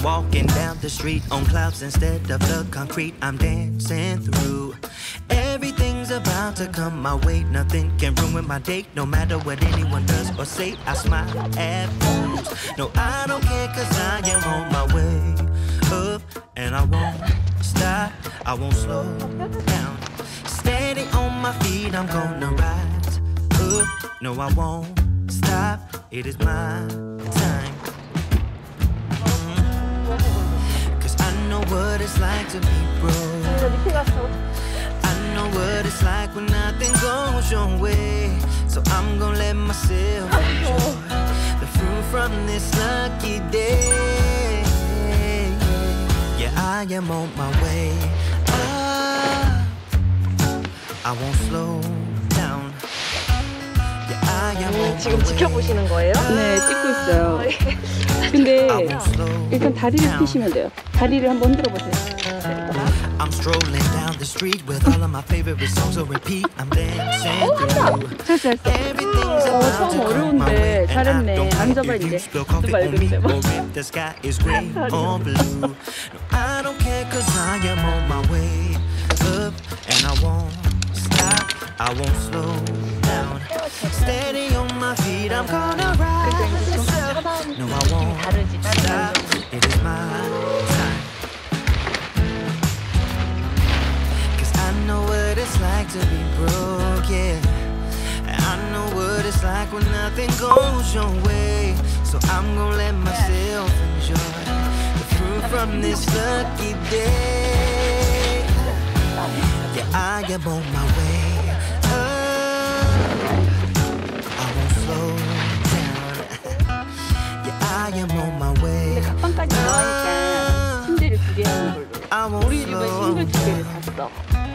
walking down the street on clouds instead of the concrete I'm dancing through. Everything's about to come my way. Nothing can ruin my day. No matter what anyone does or say, I smile at fools. No, I don't care, cause I am on my way up. And I won't stop, I won't slow down. Steady on my feet, I'm gonna rise up. No, I won't stop, it is my time. Cause I know what it's like to be broke. I know what it's like when nothing goes your way. So I'm gonna let myself enjoy the fruit from this lucky day. Yeah, I am on my way up. I won't slow down. Yeah, I am on my way. 지금 지켜보시는 거예요? 네, 찍고 있어요. 근데 일단 다리를 펴시면 돼요. 다리를 한번 흔들어 보세요. I'm strolling down the street with all of my favorite songs on repeat. I'm dancing through. Everything's about to come my way. 잘했네. 앉아봐 이제. 또 맑은데 뭐. The sky is gray or blue. No, I don't care cause I am on my way up. And I won't stop, I won't slow down. Steady on my feet, I'm gonna rise up. No, I won't stop, it is my time. I know what it's like to be broke, yeah. I know what it's like when nothing goes your way. So I'm gonna let myself enjoy the fruit from this lucky day. Yeah, I am on my way up. I won't slow down. Yeah, I am on my way 가방까지 나가니까 침대를 2개 하는 걸로. I won't 우리 집은 침대 2개를 샀어.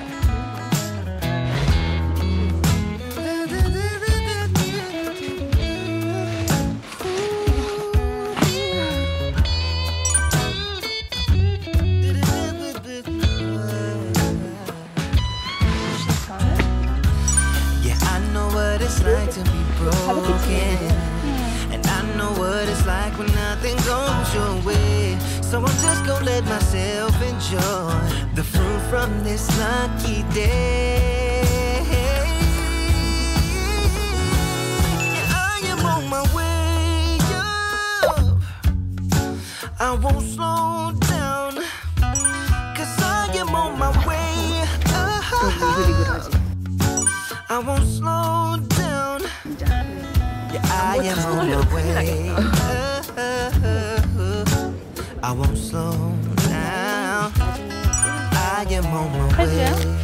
Like to be broken, and I know what it's like when nothing goes your way. So I'm just gonna let myself enjoy the fruit from this lucky day. I am on my way up. I won't slow down, cause I am on my way up. I won't slow down. Yeah, I am on my way. I won't slow down. I am on my way.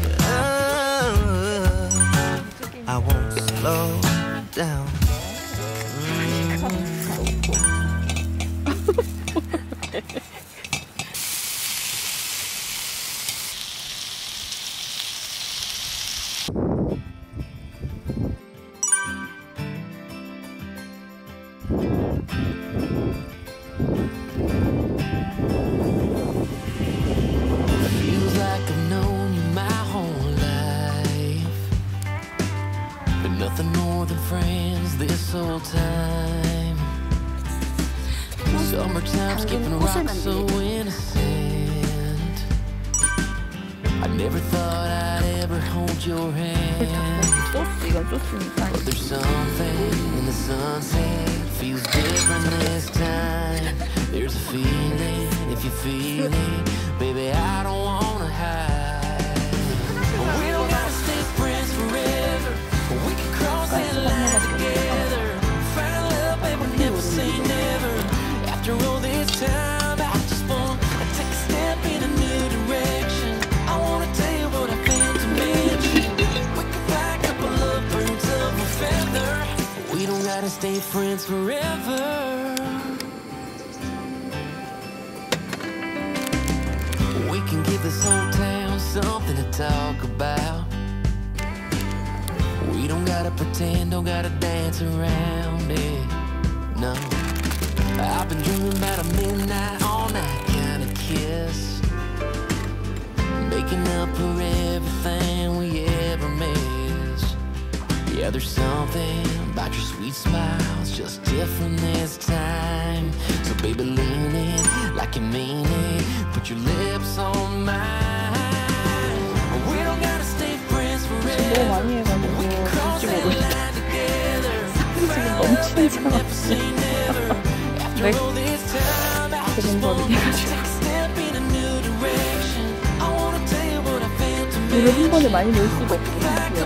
I won't slow down. Nothing more than friends this whole time. Summertime skipping rocks so innocent. I never thought I'd ever hold your hand. But there's something in the sunset feels different this time. There's a feeling, if you feel it, baby, I don't wanna hide. We don't gotta stay friends forever. We can cross that line together. Find love, baby, we'll never say never. After all this time, I just want to take a step in a new direction. I want to tell you what I feel to mention. We can fly a couple of birds of a feather. We don't gotta stay friends forever. We can give this whole town something to talk about. We don't gotta pretend, don't gotta dance around it, no. I've been dreaming about a midnight, all night kind of kiss, making up for everything we ever missed. Yeah, there's something about your sweet smile, it's just different this time. So baby, lean in, like you mean it. Put your lips on mine. We don't gotta stay friends forever. 너무 많이 해가지고 We can cross 지금 that 오고 있다. line together. 지금 넘치는 사람 Never say never. After all this time, I just 고민 wanna 버리게 take a step in a new direction. I wanna tell you what I feel to me. 물을 한 번에 많이 넣을 수가 없거든요.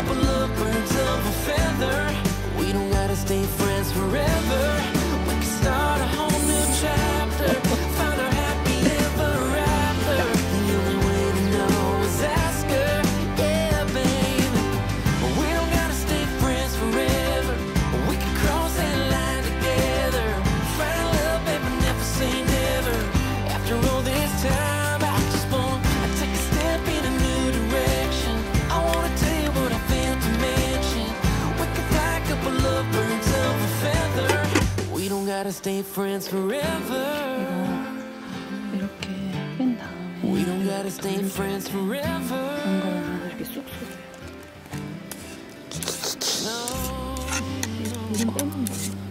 We don't gotta stay friends forever. We can start a whole new chapter. Find our happy ever after. The only way to know is ask her. Yeah, baby. We don't gotta stay friends forever. We can cross that line together. Find love, baby, never say never. After all this time, I just want to take a step in a new direction. I wanna tell you what I feel to mention. We can fly a couple of birds of a feather. We don't gotta stay friends forever. 이렇게 뺀 We 다음에 don't gotta stay friends forever. 뭔가 이렇게 쏙쏙 No. 이름 빼는 거예요.